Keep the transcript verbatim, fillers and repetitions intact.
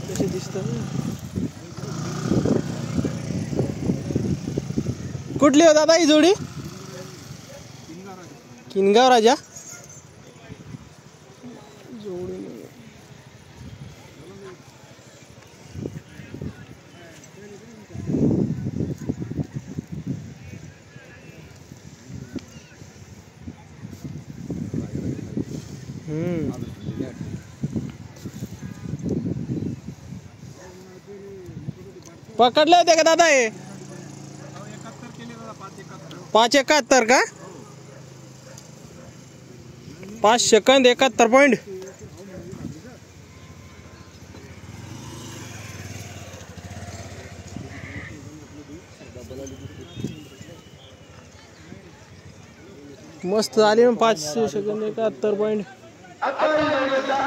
कशी दिसतात. कुठली हो दादा ही जोडी? किनगाव राजा जोडी. हम्म पकडले होते का दादा हे? पाच एकाहत्तर का? पाच सेकंद एकाहत्तर पॉइंट. मस्त आली. पाच सेकंद एकाहत्तर पॉइंट.